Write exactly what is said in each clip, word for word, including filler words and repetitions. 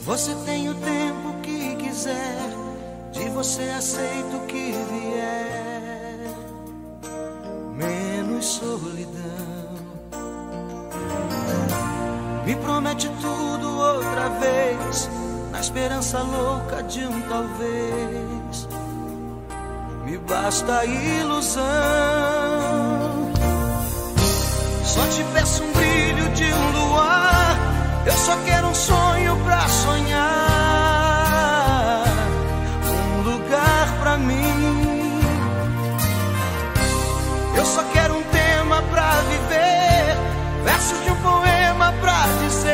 Você tem o tempo que quiser, de você aceito o que vier, menos solidão. Me promete tudo outra vez, na esperança louca de um talvez. Me basta a ilusão. Só te peço um brilho de um luar, eu só quero um sonho pra sonhar, um lugar pra mim. Eu só quero um tema pra viver, versos de um poema pra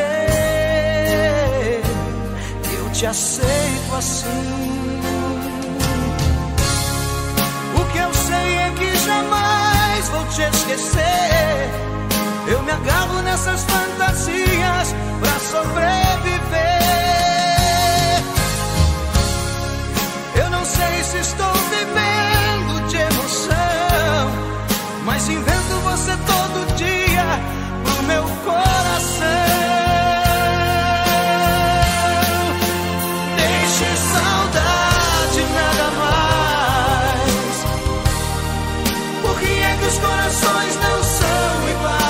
dizer que eu te aceito assim. O que eu sei é que jamais vou te esquecer. Eu me agarro nessas fantasias pra sobreviver. Eu não sei se estou vivendo de emoção, mas invento você todo dia pro meu coração. Deixe saudade nada mais. Por que é que os corações não são iguais?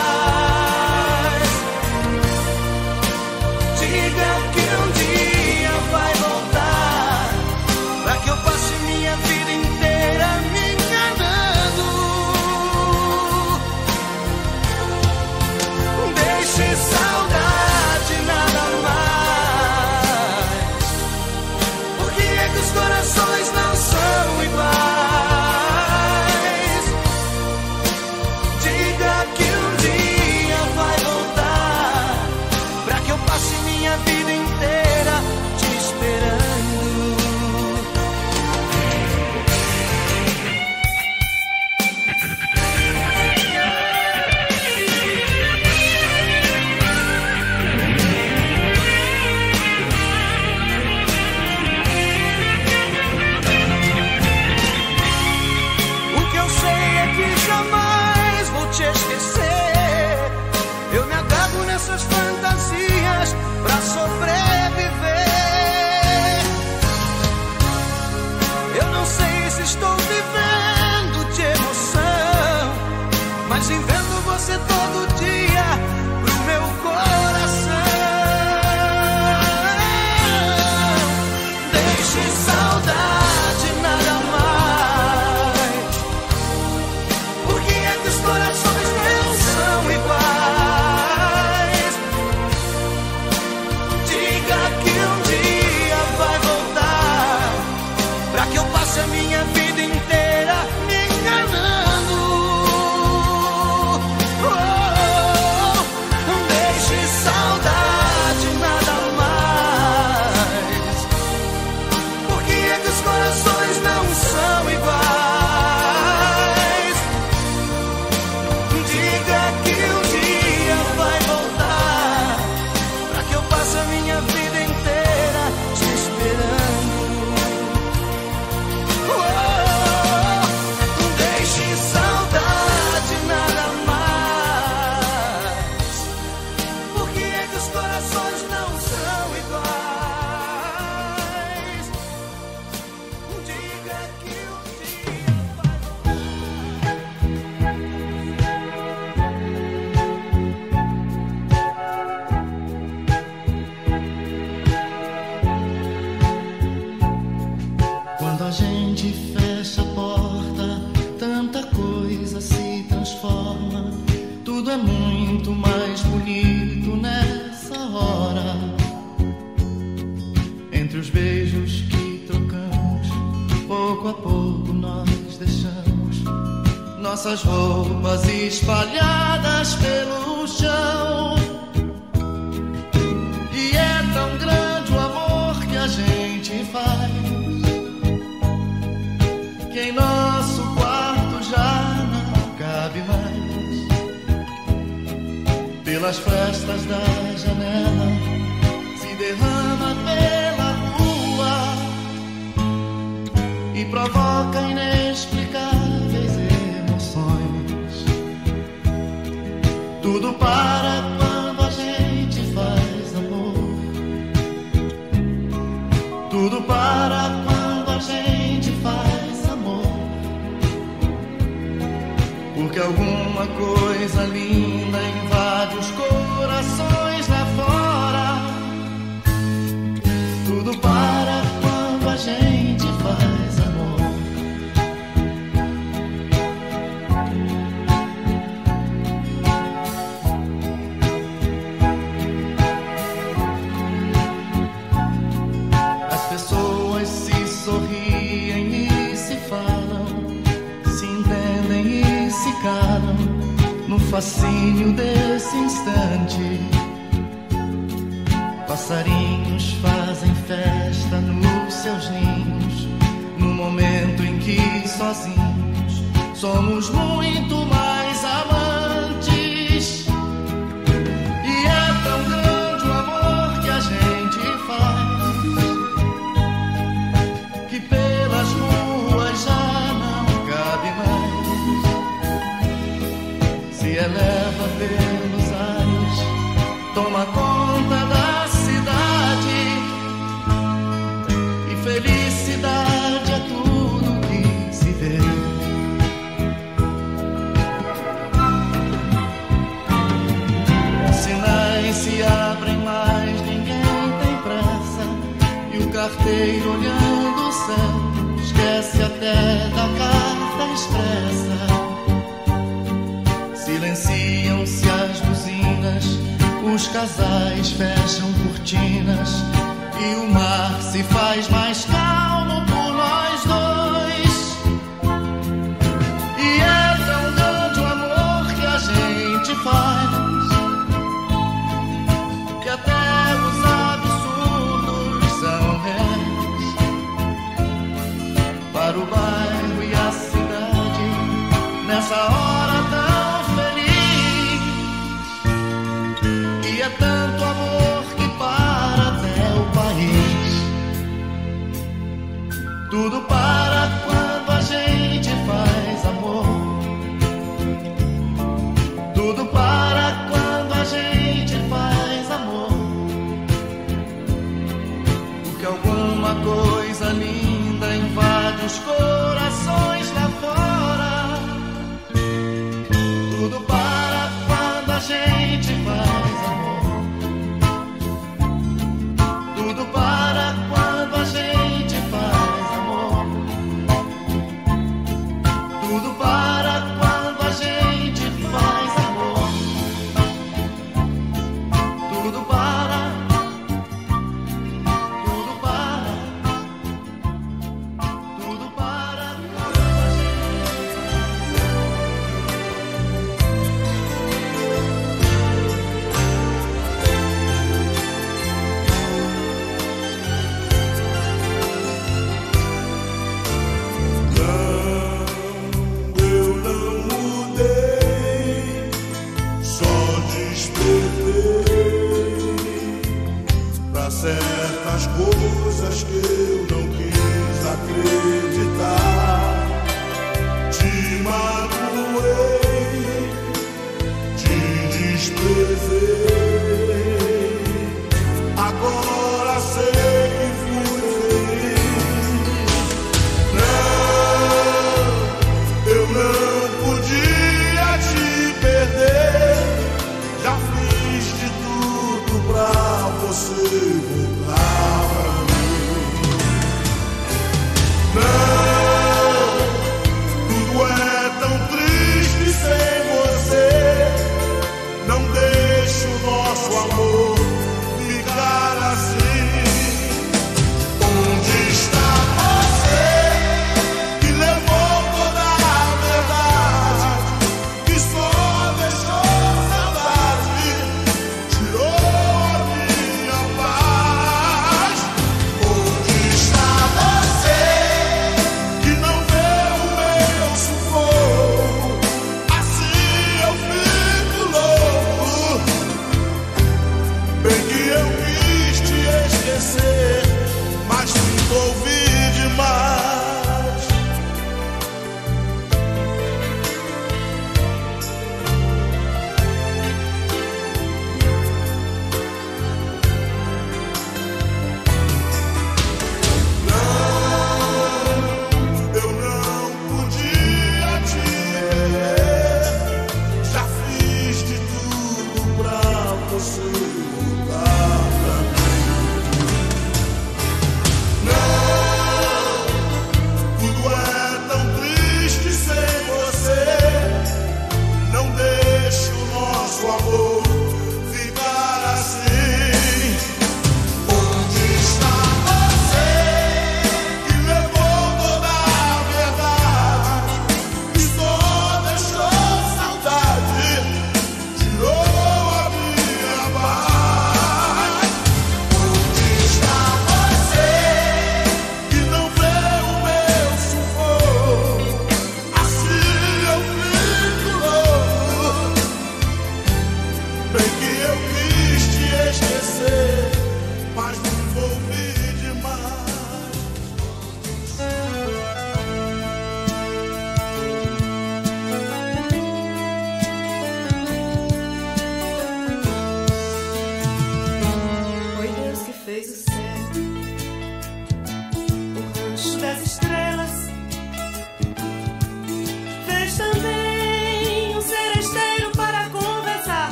Nossas roupas espalhadas pelo chão. E é tão grande o amor que a gente faz, que em nosso quarto já não cabe mais. Pelas frestas da janela se derrama pela rua e provoca inexplicáveis emoções. Tudo para quando a gente faz amor. porque alguma coisa linda invade os corações lá fora. Tudo para quando a gente faz amor. As pessoas se sorriem e se falam, se entendem e se calam no fascínio desse instante. Passarinhos fazem festa nos seus ninhos, no momento em que sozinhos somos muito mais amantes. E é tão grande o amor que a gente faz, que pelas ruas já não cabe mais. Se eleva pelos ares, toma conta da cidade, e felicidade é tudo que se vê. Sinais se abrem, mas ninguém tem pressa, e o carteiro olhando o céu esquece até da carta expressa. Silenciam-se as buzinas, os casais fecham cortinas, e o mar se faz mais calmo por nós dois. E é tão grande o amor que a gente faz, que até os absurdos são reais. Para o bairro e a cidade, nessa hora tão feliz. E é tanto amor que para até o país.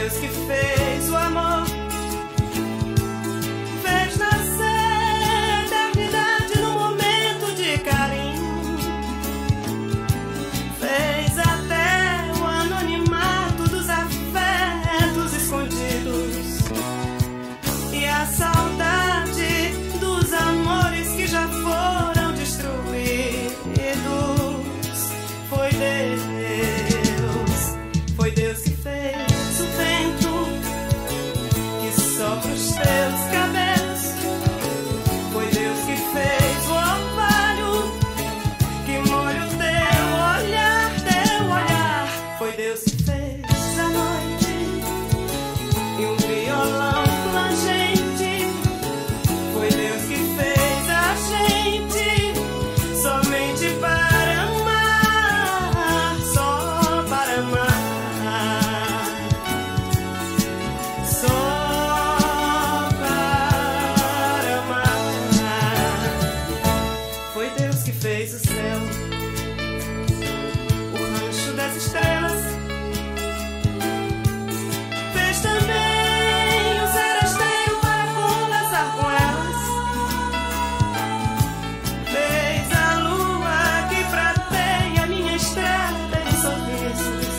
Deus que fez o amor, fez nascer eternidade no momento de carinho, fez até o anonimato dos afetos escondidos e a saudade dos amores que já foram destruídos. Foi Deus, foi Deus que fez o vento que sopra os teus cabelos, foi Deus que fez o orvalho que molha o teu olhar, teu olhar, foi Deus que fez a noite e um violão plangente, foi Deus que fez a gente somente para amar, só para amar, só para amar. Foi Deus que fez o céu, o rancho das estrelas, fez também o seresteiro para conversar com elas, fez a lua que prateia minha estrada de sorrisos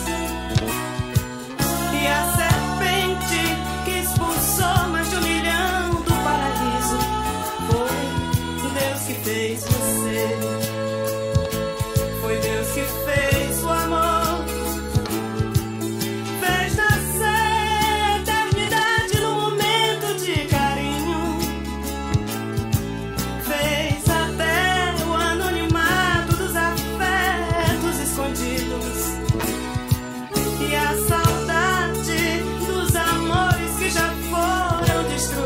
e a serpente que expulsou mais de um milhão do paraíso. Foi Deus que fez você, foi Deus que fez o amor, fez nascer eternidade no momento de carinho, fez até o anonimato dos afetos escondidos e a saudade dos amores que já foram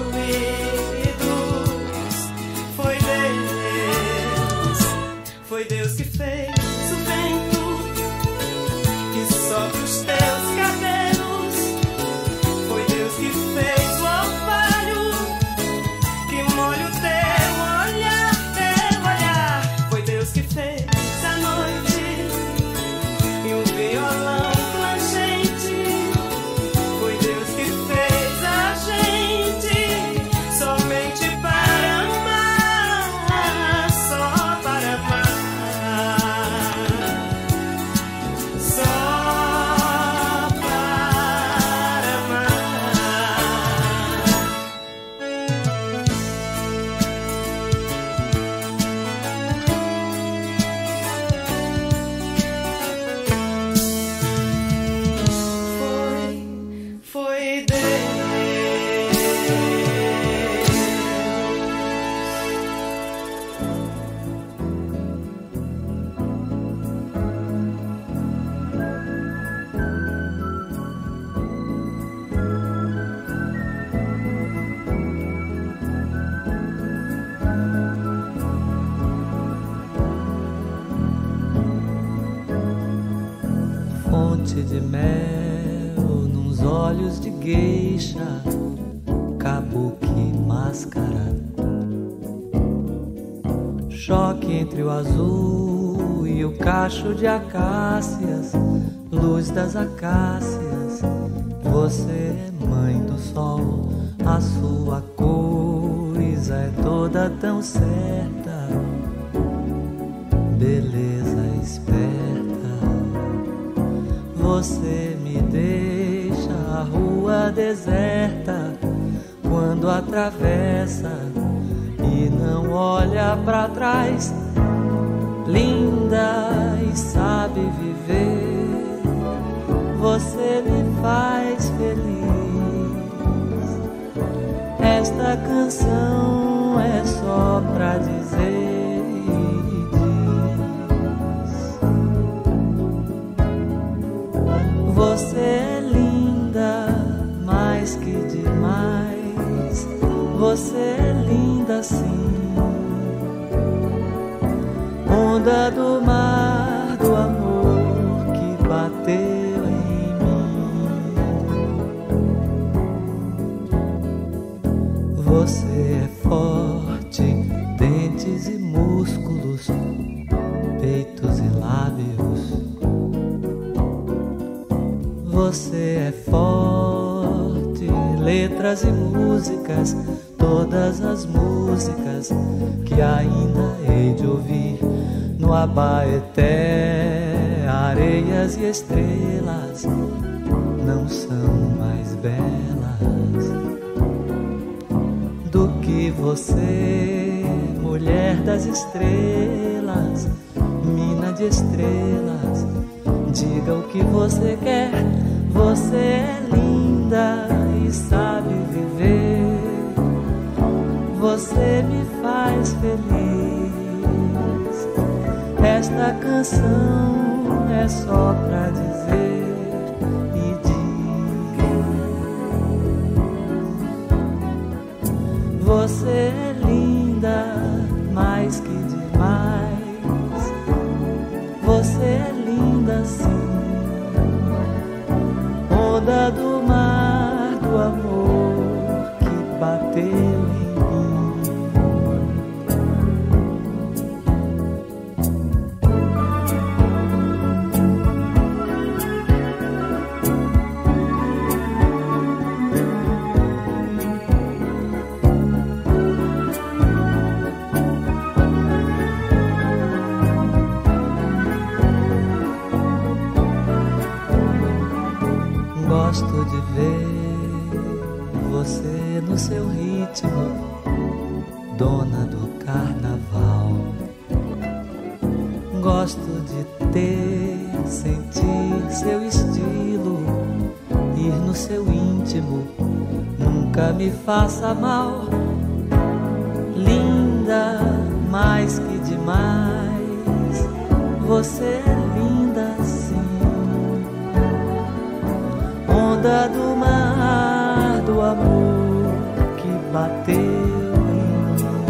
destruídos. Foi Deus, foi Deus que fez o vento que sopra os teus cabelos, foi Deus que fez o orvalho que molha o teu olhar, teu olhar, foi Deus que fez a noite e um violão plangente, foi Deus que fez a gente somente para amar, só para amar, só para amar. Foi, foi Deus. Fonte de mel nos olhos de geisha, kabuki máscara, choque entre o azul e o cacho de acácias, luz das acácias. Você é mãe do sol, a sua coisa é toda tão certa, beleza esperta. Você me deixa a rua deserta quando atravessa e não olha pra trás. Linda e sabe viver, você me faz feliz. Esta canção é só pra dizer. Você é linda, mais que demais. Você é linda sim. Onda do mar, do amor que bateu em mim. Você é forte, dentes e músculos, peitos e lábios. Você é forte. letras e músicas, todas as músicas que ainda hei de ouvir. No Abaeté, areias e estrelas não são mais belas do que você, mulher das estrelas, mina de estrelas. Diga o que você quer, você é linda e sabe viver. Você me faz feliz. Esta canção é só pra dizer e diz: você é linda mais que demais. Você é linda sim, onda do mar do amor que bateu em mim. Gosto de ver você no seu ritmo, dona do carnaval. Gosto de ter, sentir seu estilo, ir no seu íntimo, nunca me faça mal. Linda mais que demais, você é linda sim. Onda do mar do amor que bateu em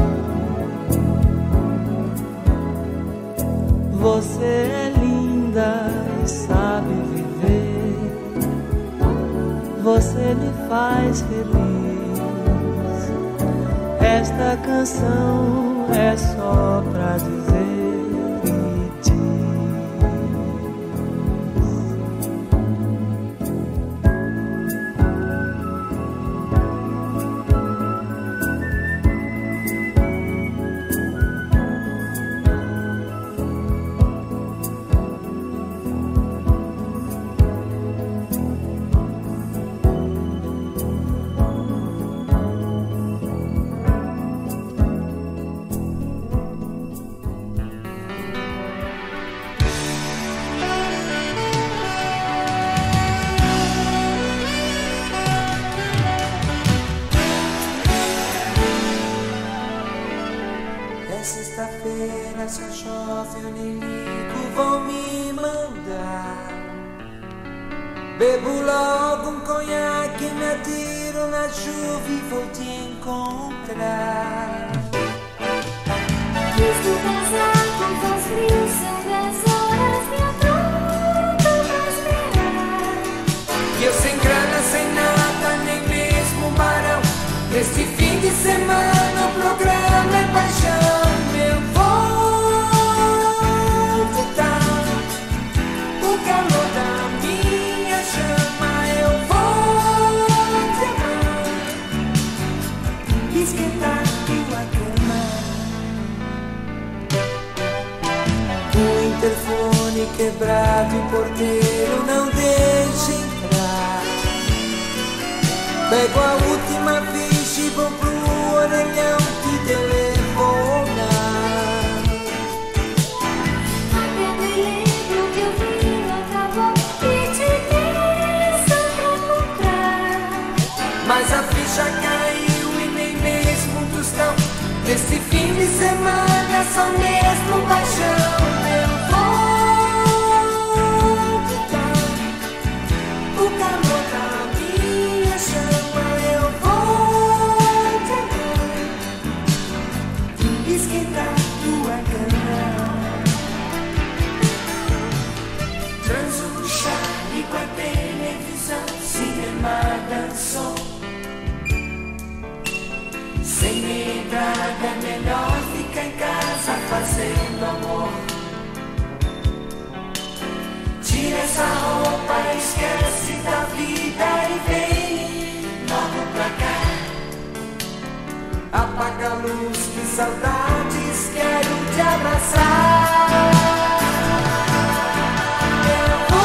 mim. Você é linda e sabe viver. Você me faz feliz. Esta canção é só pra dizer e diz: sexta-feira, só chove, eu nem ligo, vão me mandar. Bebo logo um conhaque, me atiro na chuva e vou te encontrar. Quis tu casar com voz frio, são dez horas, me apronto pra esperar. E eu sem grana, sem nada, nem mesmo um barão. Neste fim de semana o programa é paixão. Eu vou te dar o calor da minha chama. Eu vou te amar, esquentar tua cama. O interfone quebrado e o porteiro não deixa entrar. Pego a última ficha e vou pro orelhão te telefonar. Até me lembro que o vinho acabou e te peço pra comprar. Mas a ficha caiu e nem mesmo um tostão. Nesse fim de semana só mesmo paixão. Eu vou te dar o calor da minha chama. Eu vou te amar, esquentar tua cama. Transo no chá, ligo a televisão, cinema, dançou. Sem entrada, melhor ficar em casa fazendo amor. Tira essa roupa, esquece da vida e vem logo pra apaga a luz, que saudades, quero te abraçar. Eu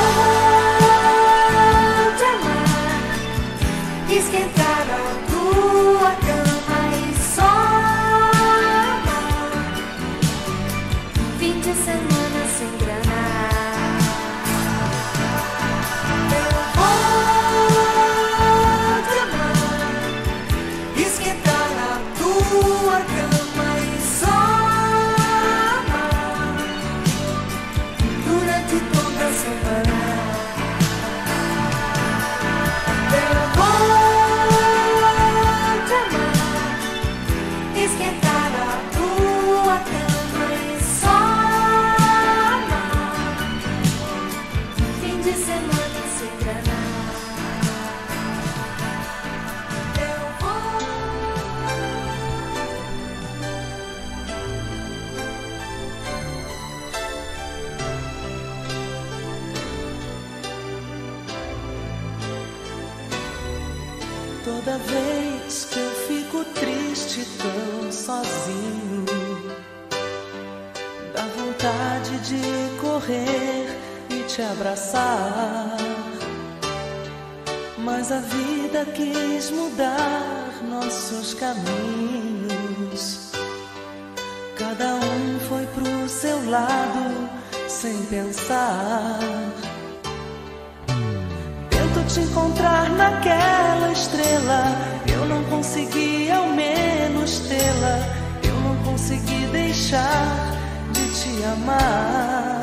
vou te amar, esquentar a tua cama e só amar. Fim de semana sem grana. Toda vez que eu fico triste, tão sozinho, dá vontade de correr e te abraçar. Mas a vida quis mudar nossos caminhos. Cada um foi pro seu lado sem pensar. Te encontrar naquela estrela, eu não consegui ao menos tê-la. Eu não consegui deixar de te amar.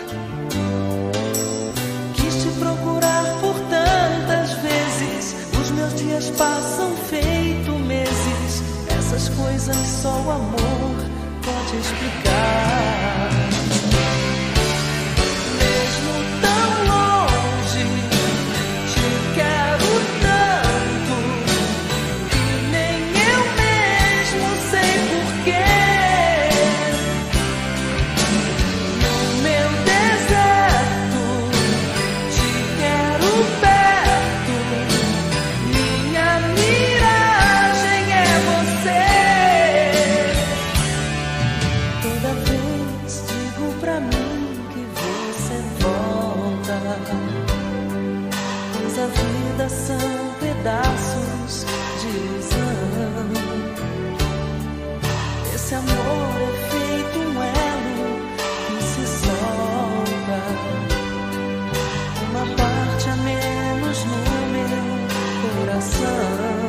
Quis te procurar por tantas vezes, os meus dias passam feito meses. Essas coisas só o amor pode explicar. Mesmo tão longe, quero tanto que nem eu mesmo sei porquê. No meu deserto te quero perto, minha miragem é você. Toda vez digo pra mim que você volta, a vida são pedaços de ilusão. Esse amor é feito um elo que se solta, uma parte a menos no meu coração.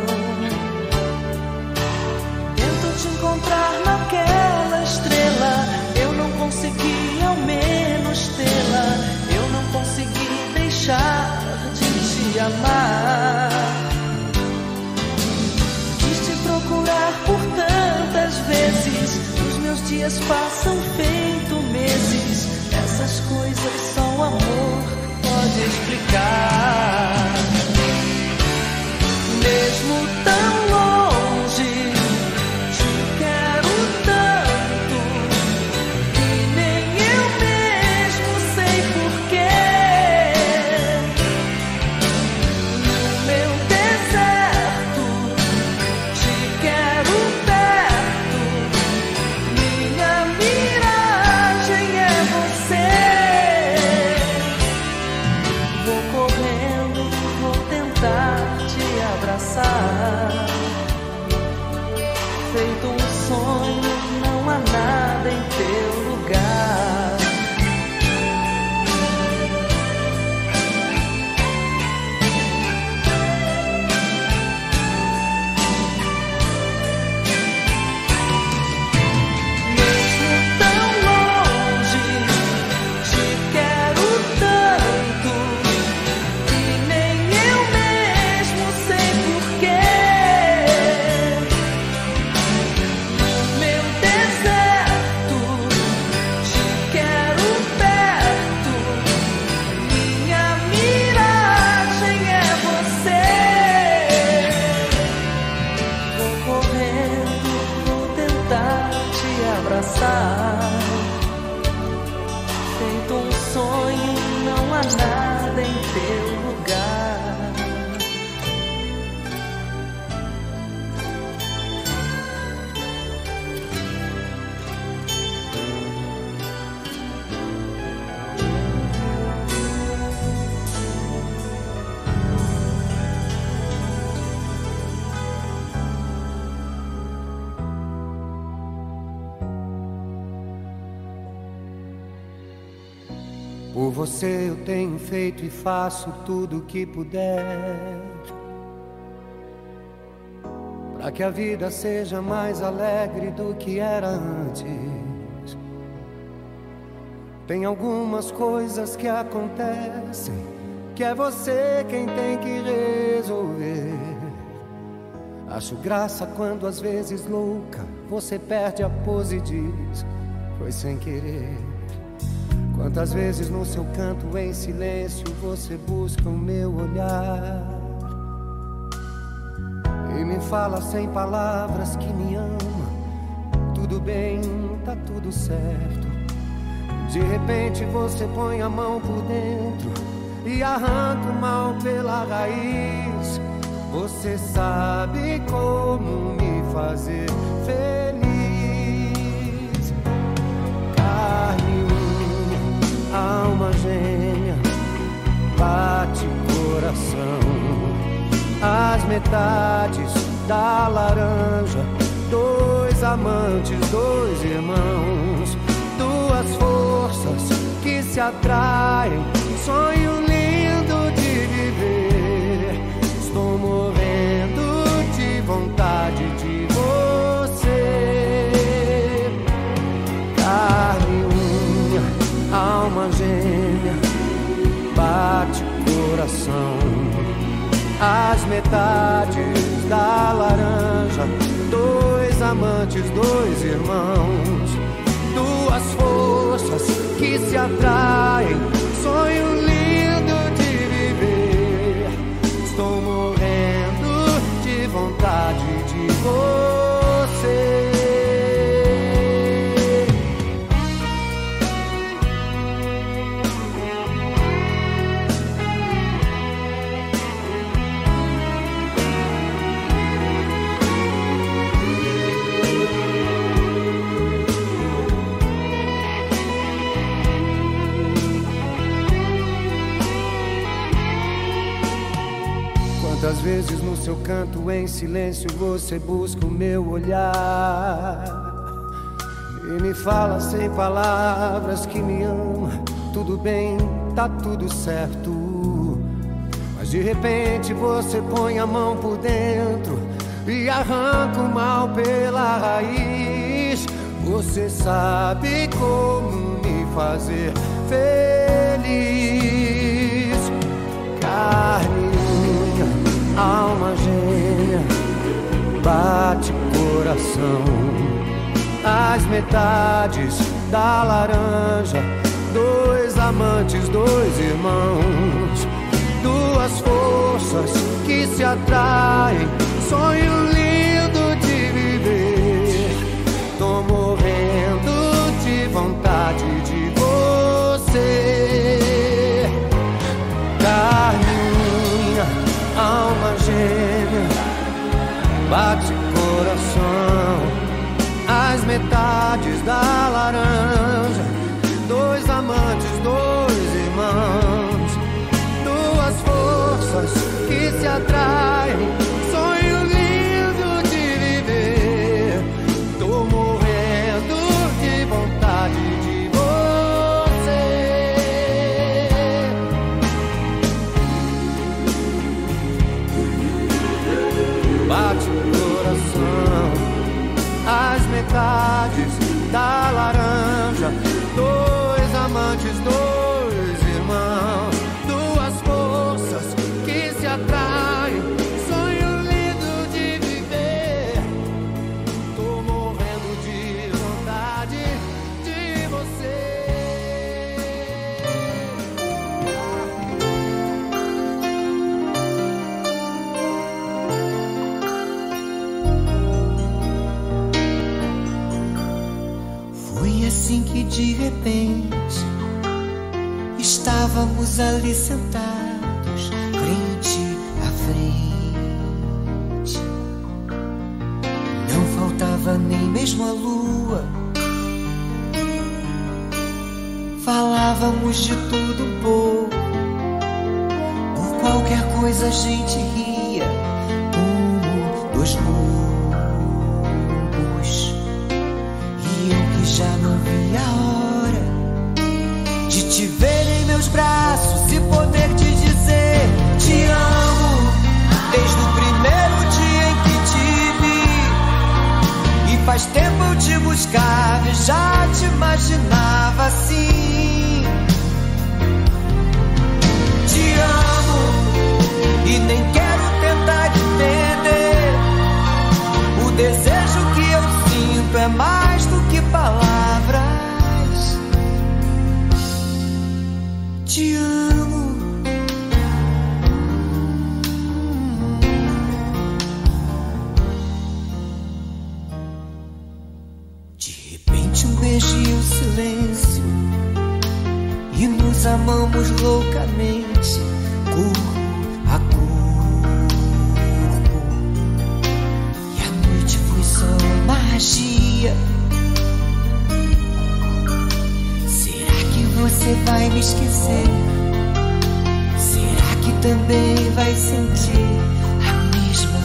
Tento te encontrar naquela estrela, eu não consegui ao menos tê-la. Eu não consegui deixar te amar. Quis te procurar por tantas vezes, os meus dias passam feito meses. Essas coisas só o amor pode explicar. Mesmo tão longe, te quero tanto que nem eu mesmo sei porquê. Vou correndo Por você eu tenho feito e faço tudo o que puder, para que a vida seja mais alegre do que era antes. Tem algumas coisas que acontecem que é você quem tem que resolver. Acho graça quando às vezes louca você perde a pose e diz: foi sem querer. Quantas vezes no seu canto em silêncio você busca o meu olhar e me fala sem palavras que me ama. Tudo bem, tá tudo certo. De repente você põe a mão por dentro e arranca o mal pela raiz. Você sabe como me fazer feliz. Carne, unha, alma gêmea, bate coração. As metades da laranja, dois amantes, dois irmãos, duas forças que se atraem, sonho lindo de viver. Estou morrendo de vontade de você. Carne, unha, alma gêmea, bate coração. As metades da laranja, dois amantes, dois irmãos, duas forças que se atraem, sonho lindo de viver. Estou morrendo de vontade de você. Quantas vezes no seu canto em silêncio você busca o meu olhar e me fala sem palavras que me ama. Tudo bem, tá tudo certo. Mas de repente você põe a mão por dentro e arranca o mal pela raiz. Você sabe como me fazer feliz. Carne, alma gêmea, bate coração. As metades da laranja, dois amantes, dois irmãos, duas forças que se atraem, sonho lindo de viver. Tô morrendo de vontade de você. Carne, alma gêmea, bate coração. As metades da laranja, dois amantes, dois irmãos, duas forças que se atraem, sonho lindo de viver. Tô morrendo de vontade de você. Bate o coração. As metades da laranja, dois amantes, dois irmãos, duas forças que se atraem, sonho lindo de viver. Tô morrendo de vontade de você. Assim que de repente estávamos ali sentados, frente a frente. Não faltava nem mesmo a lua. Falávamos de tudo um pouco. Por qualquer coisa a gente ria, como dois lobos. E eu que já não vi a hora de te ver em meu faz tempo eu te buscava e já te imaginava assim. Te amo e nem quero tentar entender. O desejo que eu sinto é mais do que palavras. Te amo. De repente um beijo e um silêncio, e nos amamos loucamente, corpo a corpo. E a noite foi só magia. Será que você vai me esquecer? Será que também vai sentir a mesma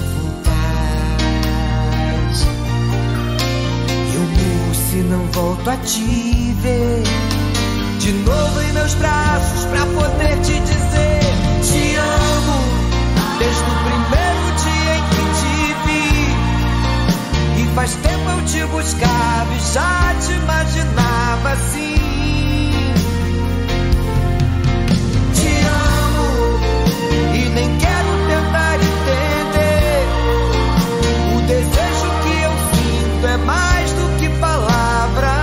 vontade? Eu morro se não volto a te ver de novo em meus braços pra poder te dizer te amo. Desde o primeiro dia em que te vi, e faz tempo eu te buscava e já te imaginava assim. Te amo e nem quero tentar entender. O desejo que eu sinto é mais do que palavras.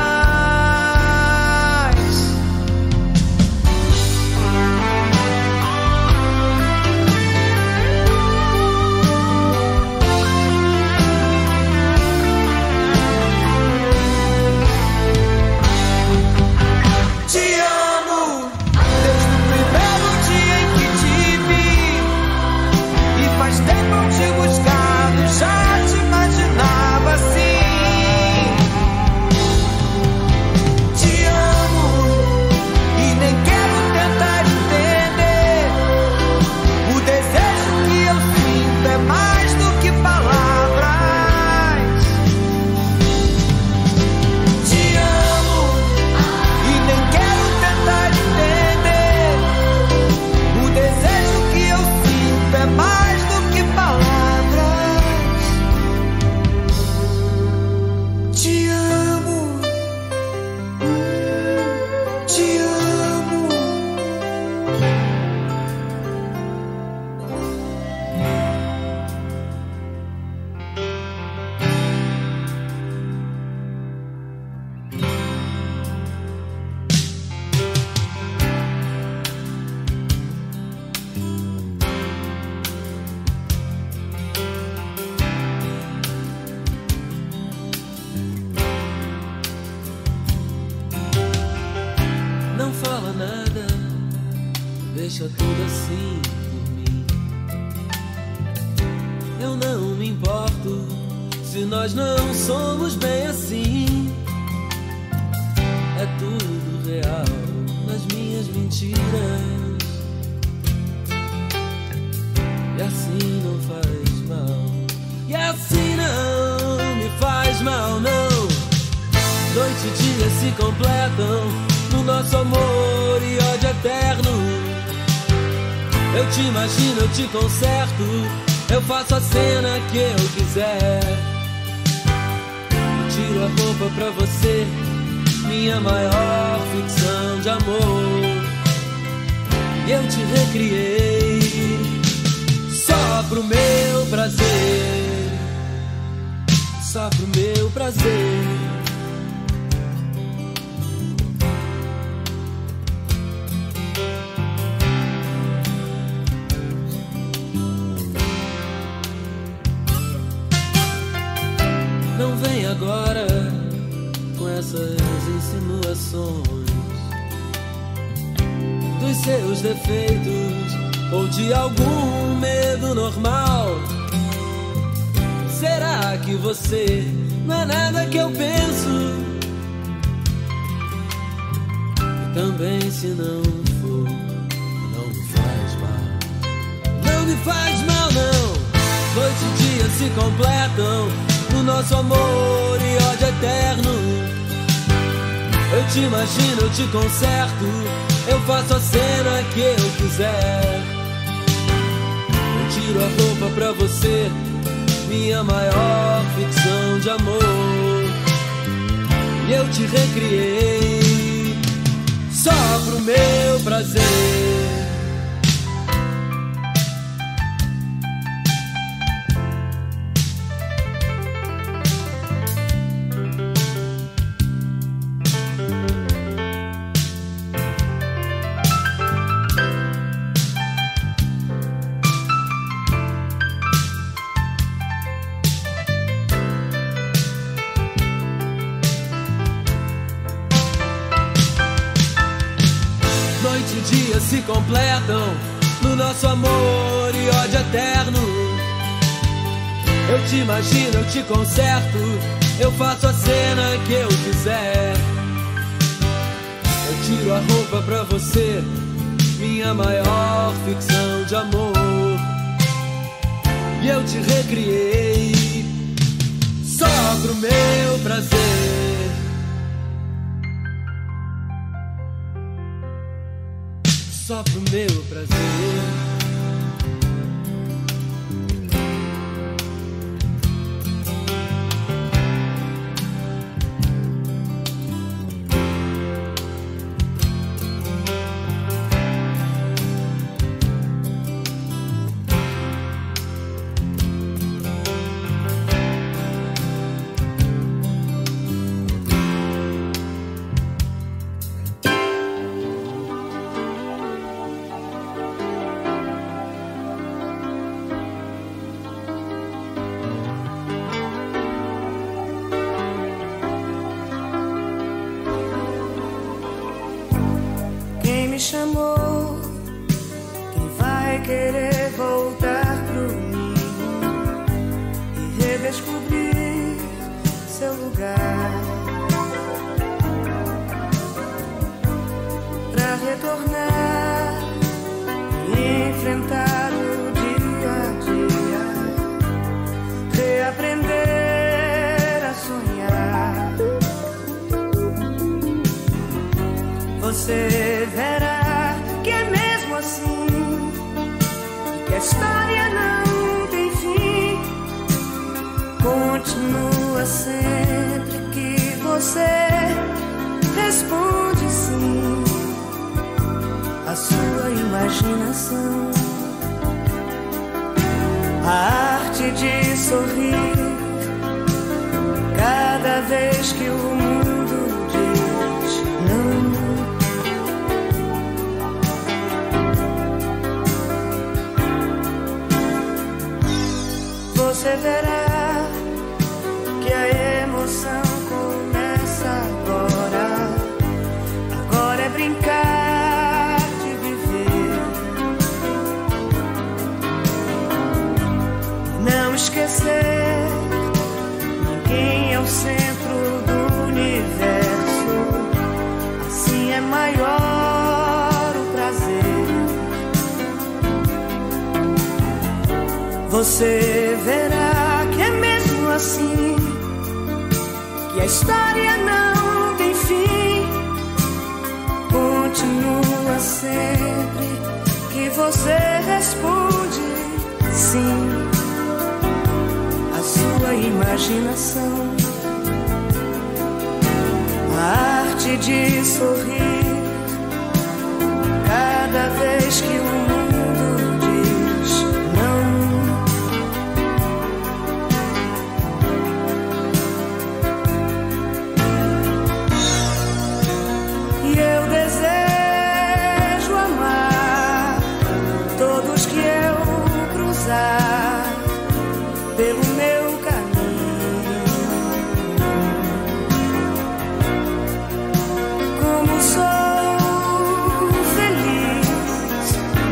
Deixa tudo assim por mim. Eu não me importo se nós não somos bem assim. É tudo real nas minhas mentiras, e assim não faz mal. E assim não me faz mal, não. Noite e dia se completam no nosso amor e ódio eterno. Eu te imagino, eu te conserto, eu faço a cena que eu quiser. Eu tiro a roupa pra você, minha maior ficção de amor. E eu te recriei só pro meu prazer, só pro meu prazer. Não vem agora com essas insinuações dos seus defeitos ou de algum medo normal. Será que você não é nada que eu penso? E também se não for, não me faz mal. Não me faz mal, não. Noite e dia se completam no nosso amor e ódio eterno. Eu te imagino, eu te conserto, eu faço a cena que eu quiser. Eu tiro a roupa pra você, minha maior ficção de amor. e eu te recriei só pro meu prazer. Noite e dia se completam no nosso amor e ódio eterno. Eu te imagino, eu te conserto, eu faço a cena que eu quiser. Eu tiro a roupa pra você, minha maior ficção de amor. E eu te recriei só pro meu prazer. Só pro meu prazer. Me chamou, quem vai querer voltar pro ninho e redescobrir seu lugar, pra retornar e enfrentar o dia a dia, reaprender a sonhar. Você verá que é mesmo assim, que a história não tem fim. Continua sempre que você responde sim à sua imaginação. A arte de sorrir cada vez que o mundo diz não. Você verá que a emoção começa agora. Agora é brincar de viver, não esquecer, ninguém é o centro do universo. Assim é maior o prazer. Você verá que é mesmo assim, que a história não tem fim. Continua sempre que você responde sim à sua imaginação. A arte de sorrir cada vez que o mundo diz não. Pelo meu caminho, como sou feliz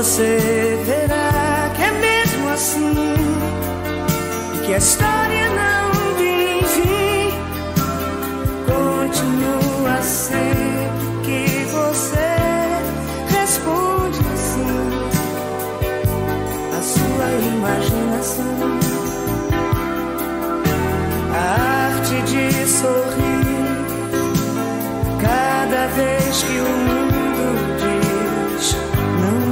você verá que é mesmo assim, que a história não tem fim. Continua a ser que você responde assim a sua imaginação. A arte de sorrir cada vez que o mundo diz não.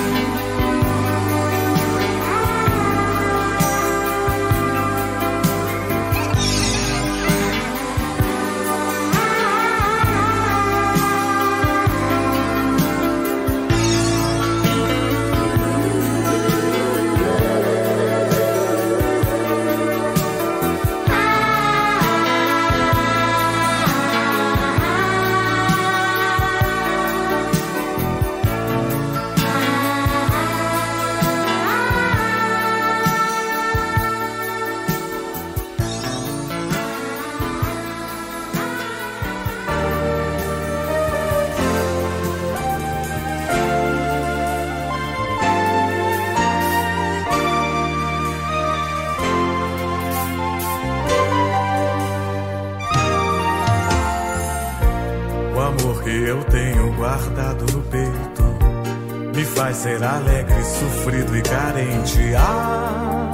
Eu tenho guardado no peito, me faz ser alegre, sofrido e carente. Ah,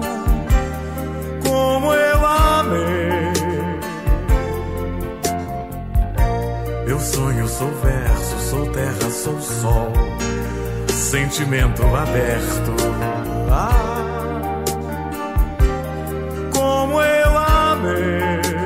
como eu amei. Eu sonho, sou verso, sou terra, sou sol, sentimento aberto. Ah, como eu amei.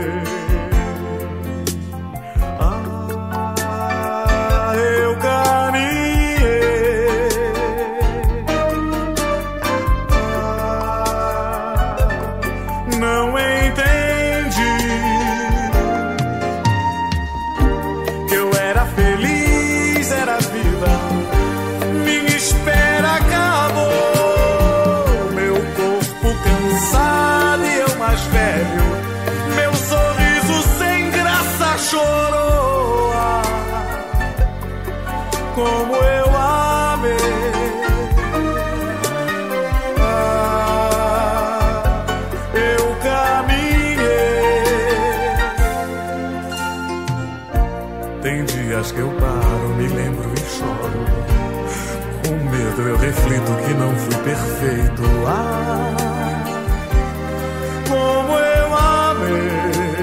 Como eu amei. Ah, eu caminhei. Tem dias que eu paro, me lembro e choro. Com medo eu reflito que não fui perfeito. Ah, como eu amei.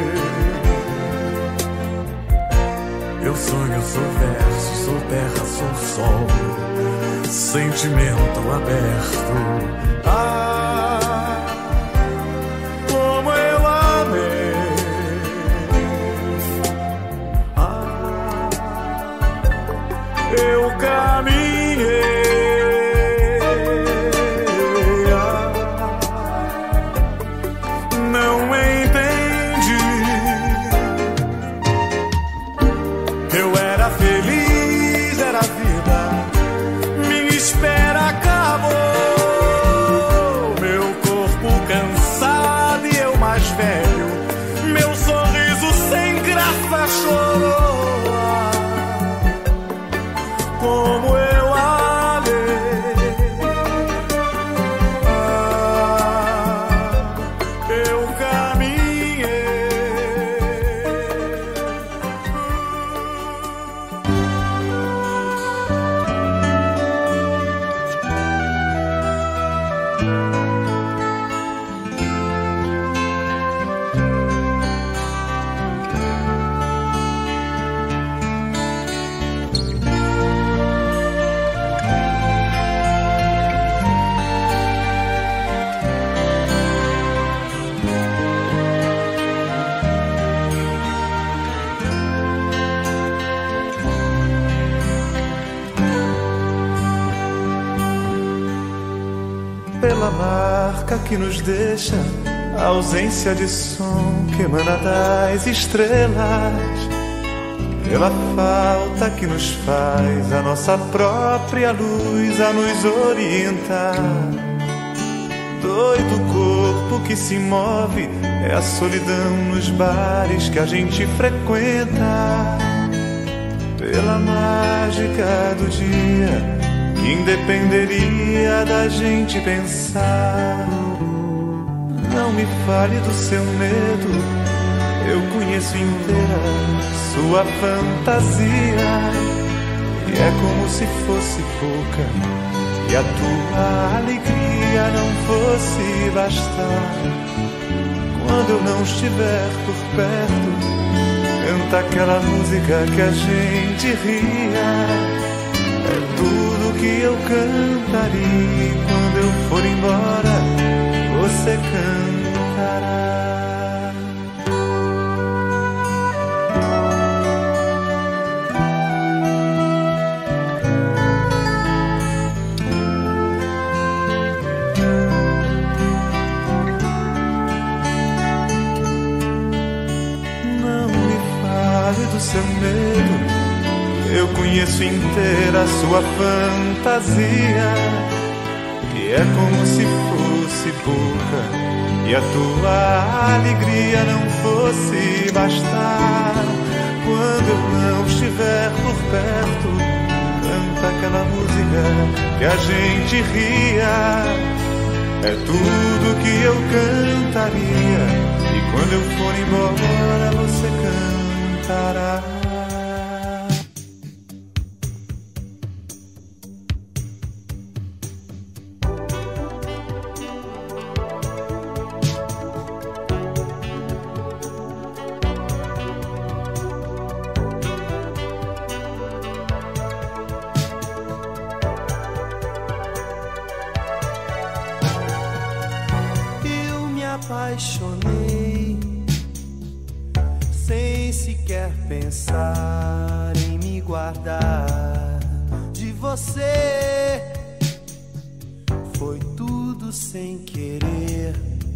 Eu sonho, sou verso, sou terra, sou sol, sentimento aberto. Ah, como eu amei. Ah, eu caminhei. Ah, não entendi. Eu era feliz, era vida, minha espera acabou. Meu corpo cansado e eu mais velho, meu sorriso sem graça chorou. Como eu amei. Ah, eu caminhei. Pela marca que nos deixa a ausência de som que emana das estrelas, pela falta que nos faz a nossa própria luz a nos orientar. Doido corpo que se move é a solidão nos bares que a gente frequenta. Pela mágica do dia que independeria da gente pensar. Não me fale do seu medo, eu conheço inteira sua fantasia. E é como se fosse pouca, e a tua alegria não fosse bastar. Quando eu não estiver por perto, canta aquela música que a gente ria. É tudo que eu cantaria, e quando eu for embora, você cantará. Seu medo, eu conheço inteira a sua fantasia. E é como se fosse pouca, e a tua alegria não fosse bastar. Quando eu não estiver por perto, canta aquela música que a gente ria. É tudo que eu cantaria, e quando eu for embora, você canta. Eu me apaixonei sem sequer pensar em me guardar de você. Foi tudo sem querer,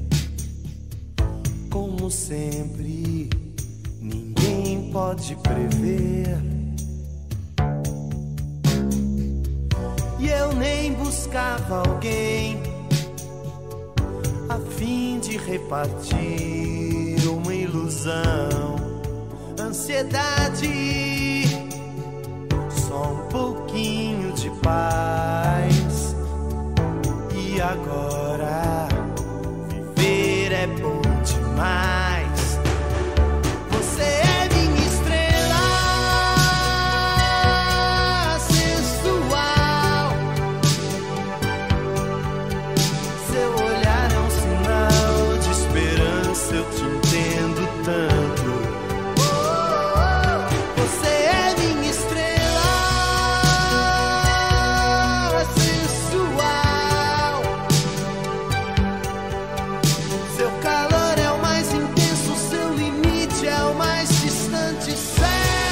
como sempre, ninguém pode prever. E eu nem buscava alguém a fim de repartir uma ilusão, ansiedade, só um pouquinho de paz. E agora viver é bom demais. Você é minha estrela sensual, seu olhar é um sinal de esperança, eu te entendo tanto. Você é minha estrela sensual, seu calor é o mais intenso, seu limite é o mais distante céu.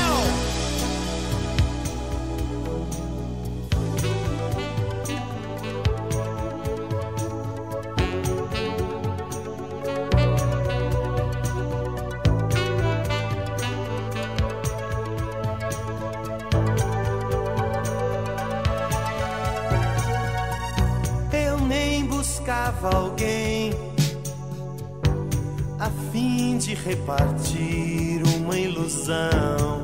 Eu nem buscava alguém a fim de repartir uma ilusão,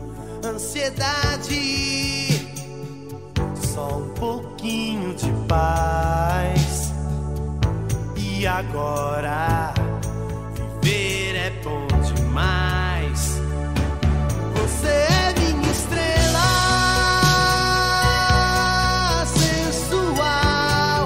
ansiedade, só um pouquinho de paz. E agora viver é bom demais. Você é minha estrela sensual,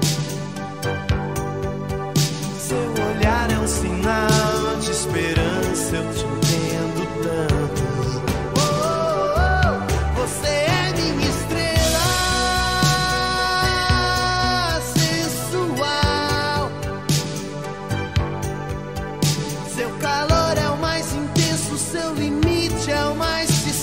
seu olhar é um sinal de esperança, eu te entendo tanto. Oh, oh, oh. Você é minha estrela sensual, seu calor é o mais intenso, seu limite é o mais distante.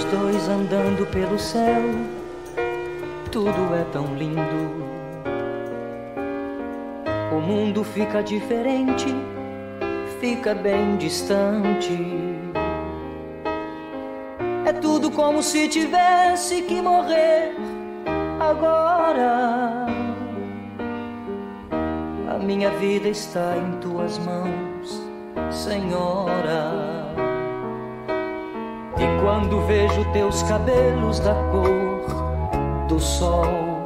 dois andando pelo céu, tudo é tão lindo. O mundo fica diferente, fica bem distante. É tudo como se tivesse que morrer agora. A minha vida está em tuas mãos, Senhora. E quando vejo teus cabelos da cor do sol,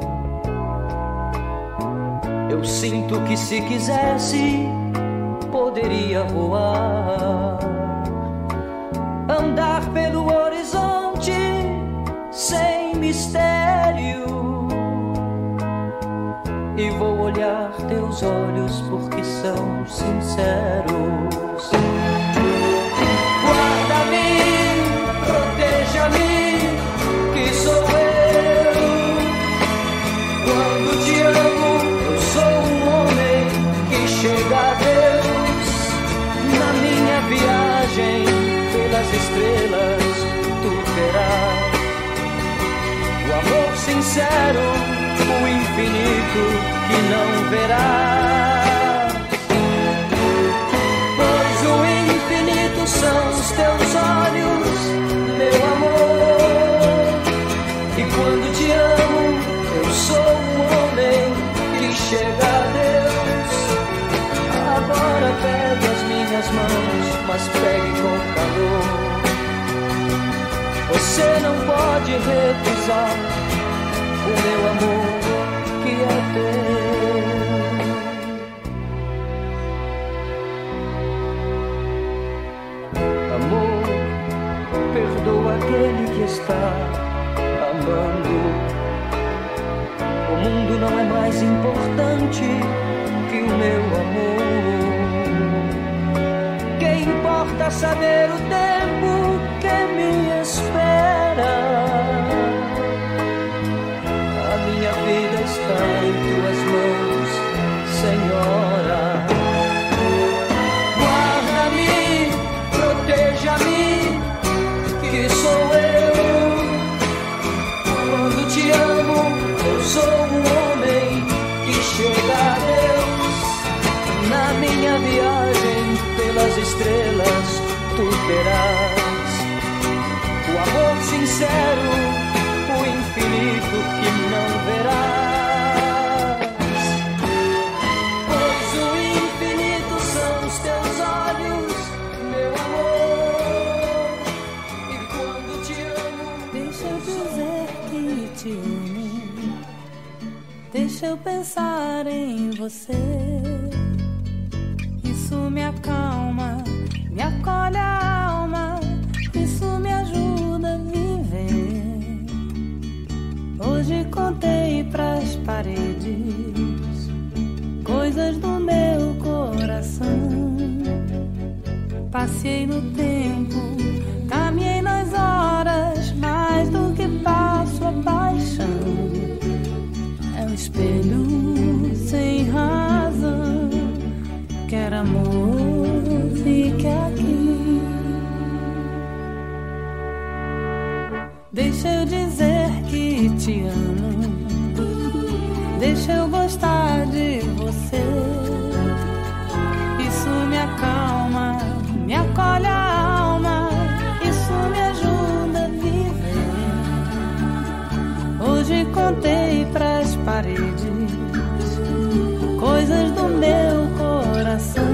eu sinto que se quisesse poderia voar, andar pelo horizonte sem mistério. E vou olhar teus olhos porque são sinceros. Guarda-me, proteja-me, que sou eu. Quando te amo, eu sou um homem que chega a Deus. Na minha viagem pelas estrelas, tu verás o amor sincero, o infinito que não verás. Pois o infinito são os teus olhos, meu amor. E quando te amo, eu sou um homem que chega a Deus. Agora pegue as minhas mãos, mas pegue com calor. Você não pode recusar o meu amor que é teu. Amor, perdoa aquele que está amando. O mundo não é mais importante que o meu amor. Que importa saber o tempo que me espera. A minha vida está em tuas mãos, Senhora. Guarda-me, proteja-me, que sou eu. Quando te amo, eu sou um homem que chega a Deus. Na minha viagem pelas estrelas, tu verás o amor sincero, o infinito que não verás. Pois o infinito são os teus olhos, meu amor. E quando te amo, deixa eu dizer que te amo. Deixa eu pensar em você. Isso me acalma, me acolhe a alma. Isso me ajuda a viver. Hoje contei pras paredes coisas do meu coração. Passei no tempo, caminhei nas horas, mais do que passo a paixão. É um espelho sem razão. Quer amor, fique aqui. Deixa eu dizer que te amo. Deixa eu gostar de você. Isso me acalma, me acolhe a alma. Isso me ajuda a viver. Hoje contei pras paredes coisas do meu coração.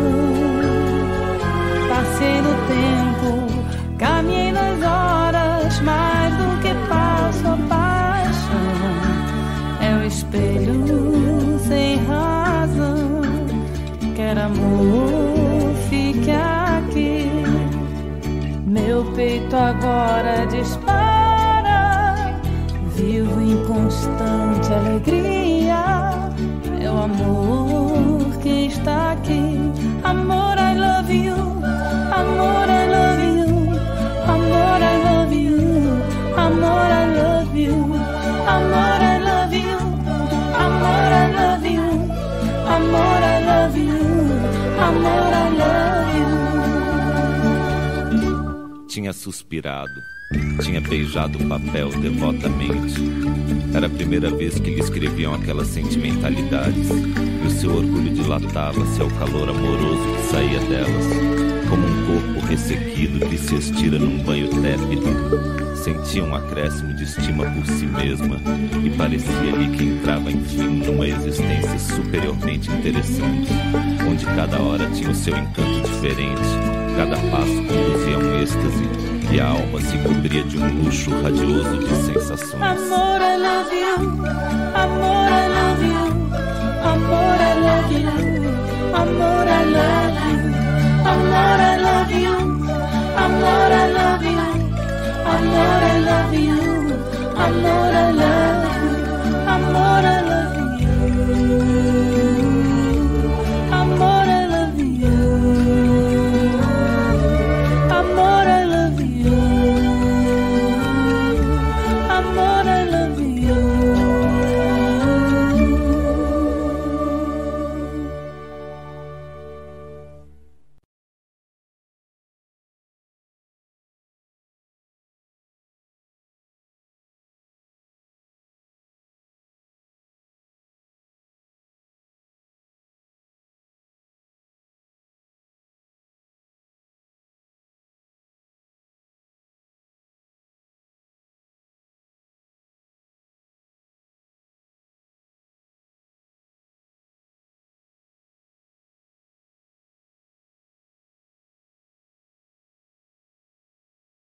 Passei no tempo, caminhei nas horas, mais do que passo a paixão. É um espelho sem razão. Quer amor, fique aqui. Meu peito agora dispara. Vivo em constante alegria. É o amor que está aqui. Amor, I love you. Amor, I love you. Amor, I love you. Amor, I love you. Amor, I love you. Amor, I love you. Amor, I love you. Amor, I love you. Tinha suspirado, tinha beijado o papel devotamente. Era a primeira vez que lhe escreviam aquelas sentimentalidades, e o seu orgulho dilatava-se ao calor amoroso que saía delas, como um corpo ressequido que se estira num banho tépido. Sentia um acréscimo de estima por si mesma e parecia-lhe que entrava enfim numa existência superiormente interessante, onde cada hora tinha o seu encanto diferente, cada passo conduzia a um êxtase e a alma se cobria de um luxo radioso de sensações. Amor, I love you. Amor, I love you. Amor, I love you. Amor, I love you. Amor, I love you. Amor, I love you. Amor, I love you. Amor, I love you.